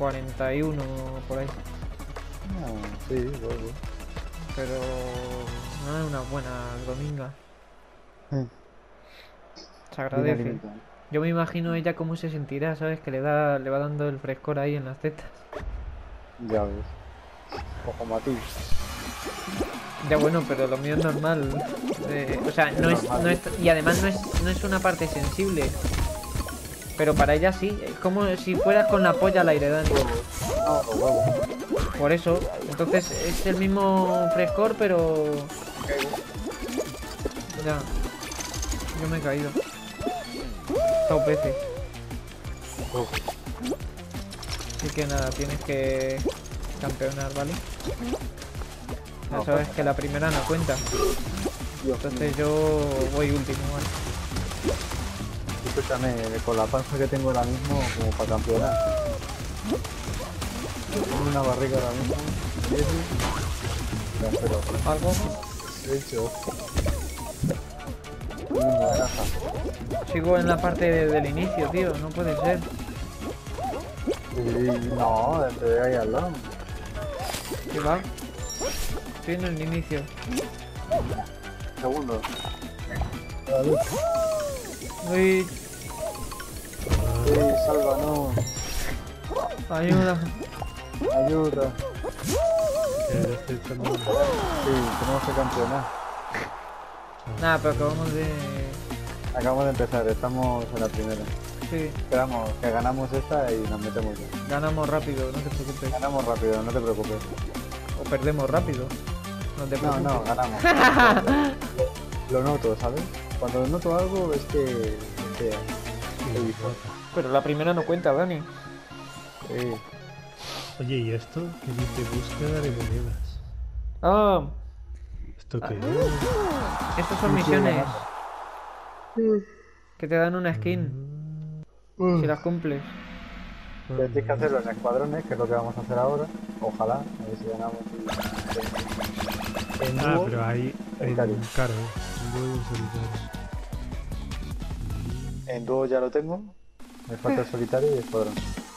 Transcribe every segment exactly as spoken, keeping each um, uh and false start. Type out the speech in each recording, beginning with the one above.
cuarenta y uno por ahí. Ah, sí, bueno. Pero no es una buena dominga. Mm. Se Bien agradece. alimentado. Yo me imagino ella cómo se sentirá, ¿sabes? Que le da, le va dando el frescor ahí en las tetas. Ya ves. O como a ti. Ya bueno, pero lo mío es normal. Eh, o sea, no es, no es, y además no es, no es una parte sensible. Pero para ella sí, es como si fueras con la polla al aire, Dani. No, los huevos. Por eso, entonces es el mismo frescor, pero... Ya. Yo me he caído. Dos veces. Uf. Así que nada, tienes que campeonar, ¿vale? Ya No, sabes pues, que la primera no cuenta. Dios Entonces mío. yo voy último, ¿vale? Escúchame, con la panza que tengo ahora mismo, como para campeonar. Tengo una barriga ahora mismo. Ya, pero... ¿Algo? De hecho... Una grasa. Sigo en la parte de- del inicio, tío. No puede ser. Y no, te ahí al lado. ¿Qué va? Estoy en el inicio. Segundo. Uy, Sí, sálvanos. ayuda. Ayuda. Ya estoy terminando. Sí, tenemos que campeonar. Nada, pero acabamos de... Acabamos de empezar, estamos en la primera. Sí, Esperamos que ganamos esta y nos metemos ya. ganamos rápido, no te preocupes. Ganamos rápido, no te preocupes. O perdemos rápido. No te No, preocupes. no, ganamos. Lo noto, ¿sabes? Cuando noto algo es que... Es que... he visto. Pero la primera no cuenta, Dani. Sí. Oye, ¿y esto? ¿Qué dice búsqueda de monedas? Ah, ¿Esto qué es? estas son misiones. Que te dan una skin. Si las cumples. Tienes que hacerlo en escuadrones, que es lo que vamos a hacer ahora. Ojalá, a ver si ganamos. En Ah, dúo, pero ahí... En solitario. caro, en dúo solitario. En dúo ya lo tengo. Me falta el solitario y escuadrón.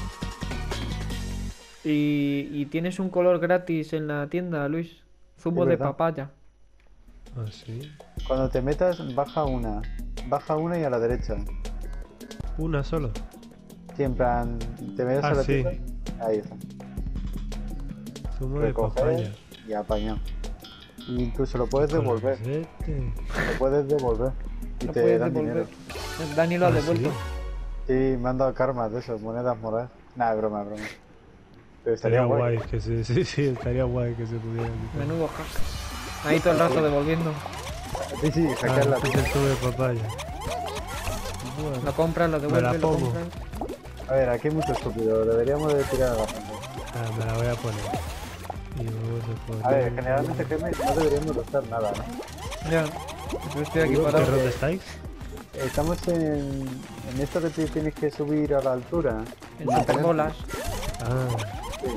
Y, y tienes un color gratis en la tienda, Luis. Zumo Es de verdad. papaya. Ah, sí. Cuando te metas, baja una. Baja una y a la derecha. Una solo. Sí, en plan, te metes Ah, a la sí. tienda. Ahí está. Zumo de Recoger papaya. y apañar. Y incluso lo puedes devolver. Colorete. Lo puedes devolver. Y Lo te puedes dan devolver. dinero. Dani lo ha Ah, devuelto. ¿sí? Sí, me han dado karmas de eso, monedas moradas. Nada, es broma, es broma. Pero estaría, Estaría guay. guay que se... Sí, sí, estaría guay que se pudiera quitar. Menudo hack. Ahí todo el rato devolviendo. Sí, sí, Ah, hackear la este es el zumo de papaya. Lo compras, lo Me la devuelves, lo pongo. compras. A ver, aquí hay mucho estúpido, deberíamos de tirar a la gente. Ah, me la voy a poner. Y vamos a poner... A ver, generalmente Gmail no deberíamos costar nada, ¿no? Ya. Yo estoy aquí Digo, parado. ¿Pero dónde estáis? Estamos en, en esto que te tienes que subir a la altura. En superbolas. Ah, Sí.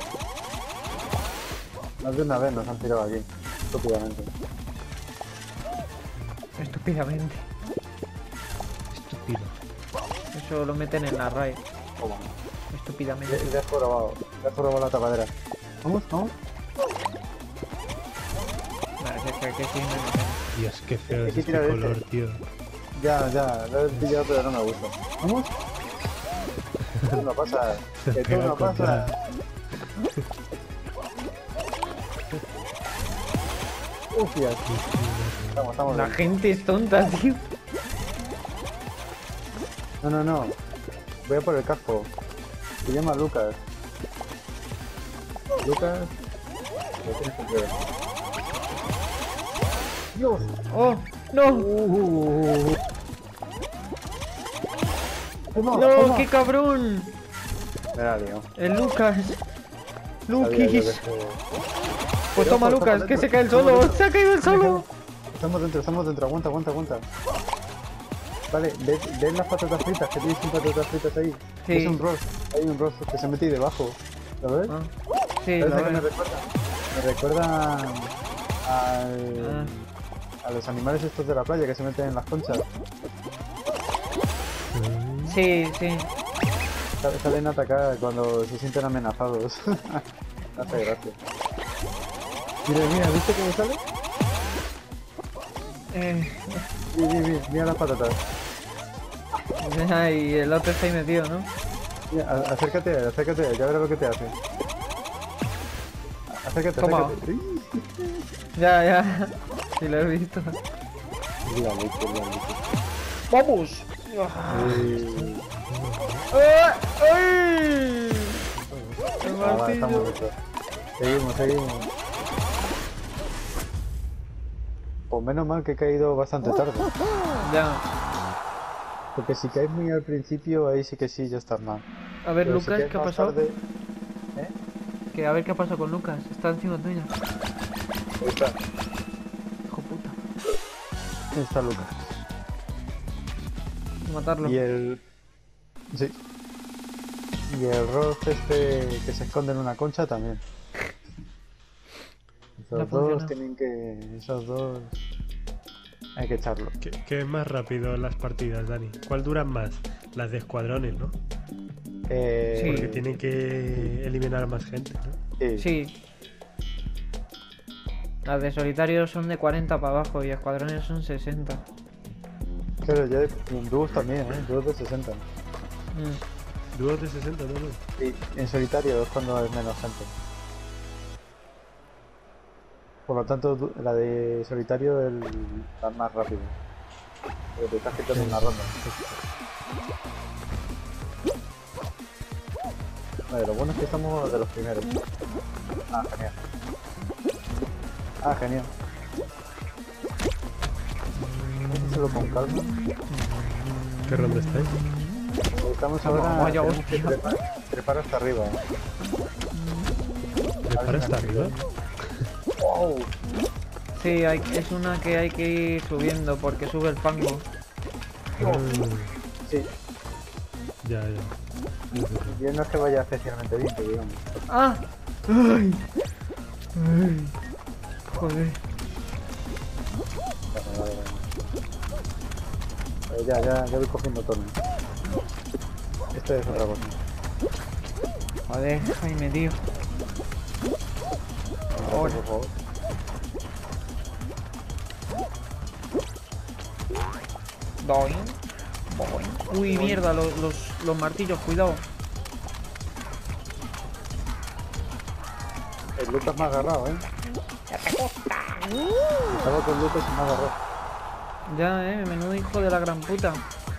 Más de una vez nos han tirado aquí, estúpidamente. Estúpidamente. estúpido. Eso lo meten en la R A E. Toma. Estúpidamente. Ya, ya has probado, ya has probado la tapadera. Vamos, vamos. Vale, que, que, que sí, me- Dios, qué feo Hay es que este tirar este. color, tío. Ya, ya, lo he pillado pero no me gusta. ¿Vamos? Tú no pasa, que tú Pega no contra- pasa. Hostias. Estamos, estamos La bien. gente es tonta, tío. No, no, no. Voy a por el casco. Se llama Lucas. Lucas. Lo tienes que ver. Dios. ¡Oh! ¡No! Uh, Toma, ¡No! toma. ¡Qué cabrón! Me la lío. El Lucas. Sabía yo que Lukis. este- Pues Pero, toma, pues, Lucas, estamos que se dentro, cae el estamos solo. dentro. Se ha caído el solo. Estamos dentro, estamos dentro. Aguanta, aguanta, aguanta. Vale, ¿ves, ves las patatas fritas? Que tienes un patatas fritas ahí. Sí. Es un roast. Hay un roast que se mete ahí debajo. ¿Lo ves? Ah, sí, ¿Sabes lo a qué me veo. recuerda? Me recuerda al, Ah. a los animales estos de la playa que se meten en las conchas. Sí, sí. Sal- Salen a atacar cuando se sienten amenazados. Hace gracia. Mira, mira, ¿viste cómo sale? Eh, Mira, mira, mira, mira las patatas. y el otro está ahí metido, ¿no? Mira, a- acércate, acércate, ya verás lo que te hace. Acércate, Toma. acércate. Ya, ya. Sí, lo he visto. La leche, la leche. ¡Vamos! Eh, ¡Ah! ¡Ay! El ah, va, estamos martillo. listos. Seguimos, seguimos. Pues menos mal que he caído bastante tarde. Ya. Porque si caes muy al principio, ahí sí que sí, ya estás mal. A ver, Pero si Lucas, caes ¿qué ha más pasado? tarde- ¿Eh? Que a ver qué ha pasado con Lucas. Está encima tuyo. Ahí está. Hijo puta. Ahí está Lucas. Matarlo. Y el... Sí. Y el Ross este que se esconde en una concha también. No Esos funciona. dos tienen que... Esos dos... Hay que echarlo. ¿Qué, qué es más rápido las partidas, Dani? ¿Cuál duran más? Las de escuadrones, ¿no? Eh, Sí. Porque tienen que eliminar a más gente, ¿no? Sí. Sí. Las de solitario son de cuarenta para abajo y escuadrones son sesenta. Claro, ya en dúos también, ¿eh? Dúos de sesenta. Mm. Dúos de sesenta, ¿no? Sí, en solitario es cuando es menos gente. Por lo tanto, du- la de solitario es la más rápido. Pero te estás quitando una ronda. Vale, lo bueno es que estamos de los primeros. Ah, genial. Ah, genial. Solo con calma. ¿Qué ronda estáis? Estamos ahora. Vaya tenemos que hostia. trepar, trepar hasta arriba. ¿Prepara hasta arriba? ¡Wow! Sí, hay, es una que hay que ir subiendo porque sube el fango. Ah, Sí, ya, ya. yo no es que vaya especialmente bien, que digamos. ¡Ah! ¡Ay! ¡Ay! Joder. Vale, vale, vale. Eh, ya, ya, ya voy cogiendo tono. Esto es otra cosa. Joder, Jaime, tío. Ahora, por favor. Doin. Doin. Uy, mierda, los, los, los martillos, cuidado. El Lucas me ha agarrado, ¿eh? Estaba con Lucas y me ha agarrado. Ya, eh, menudo hijo de la gran puta.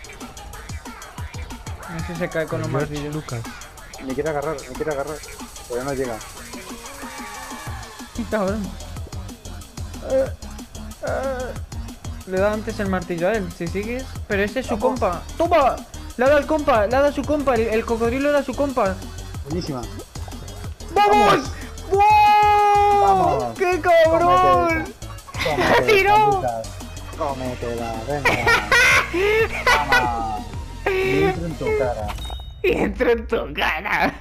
A ver si se cae con los George martillos. Lucas. Me quiere agarrar, me quiere agarrar. Pero no llega. Cabrón. Eh, eh. Le da antes el martillo a él, si sigues. Pero ese es su compa. ¡Toma! Le ha dado al compa, le ha dado a su compa. El, el cocodrilo era su compa. Buenísima. ¡Vamos! ¡Wow! Vamos. ¡Qué cabrón! Cómetela, ¡Tiró! Lucas. Cómetela, venga. Vamos. Y entro en tu cara. Y entró en tu cara.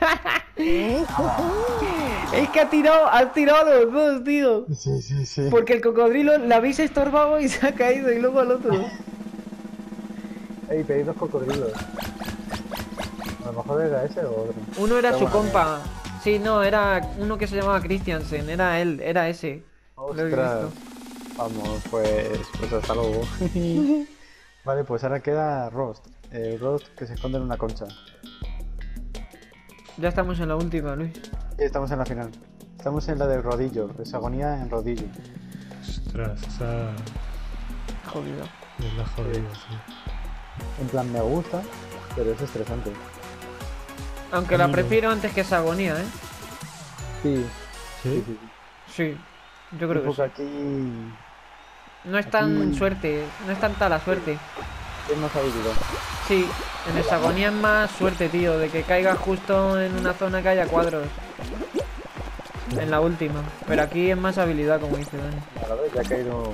Es que ha tirado, ha tirado a los dos, tío. Sí, sí, sí. Porque el cocodrilo la habéis estorbado y se ha caído y luego al otro. Ey, pedí dos cocodrilos. A lo mejor era ese o otro. Uno era Pero su bueno, compa. Sí, no, era uno que se llamaba Christiansen. Era él, era ese. Lo he Ostras. visto. Vamos, pues, pues hasta luego. Vale, pues ahora queda Rost. El Rost que se esconde en una concha. Ya estamos en la última, Luis. Y estamos en la final. Estamos en la del rodillo, esa agonía en rodillo. Ostras, esa Jodido. es la jodida, sí. En plan, me gusta, pero es estresante. Aunque la Mm. prefiero antes que esa agonía, ¿eh? Sí, sí, ¿Sí? sí. Sí, yo creo que Porque sí. aquí No es tan aquí- suerte, no es tanta la suerte. es más habilidad. Sí, en esa agonía es más suerte, tío, de que caiga justo en una zona que haya cuadros. En la última. Pero aquí es más habilidad, como dice Dani. A la vez ya ha caído.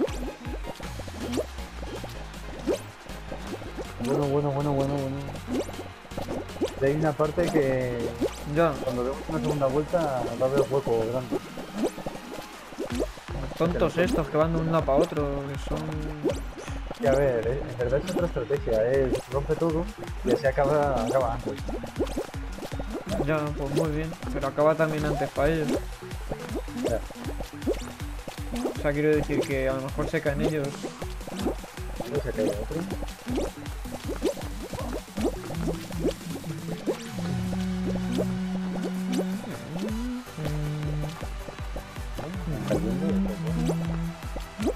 Bueno, bueno, bueno, bueno, bueno. Y hay una parte que Ya, cuando demos una segunda vuelta va a haber hueco grande. tontos estos que van de un lado para otro, que son... Y a ver, eh, en verdad es otra estrategia, es rompe todo y así acaba, acaba antes. Ya, pues muy bien. Pero acaba también antes para ellos. Ya. O sea, quiero decir que a lo mejor se caen ellos. No se cae otro. Está yendo de poco.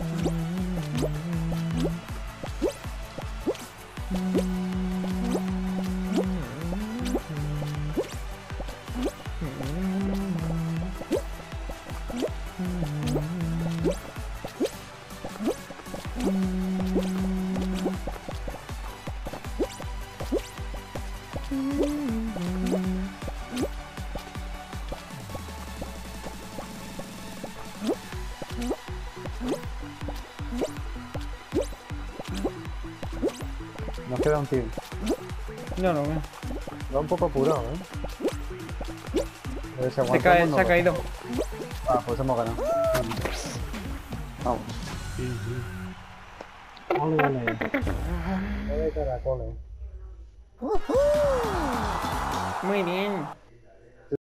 Nos queda un team. No lo veo. Va un poco apurado, ¿eh? A ver si Se, aguantamos, cae, no se ha lo- caído. Ah, pues hemos ganado. Vamos. Sí, sí. Ole, ole. Ole, caracoles. Muy bien.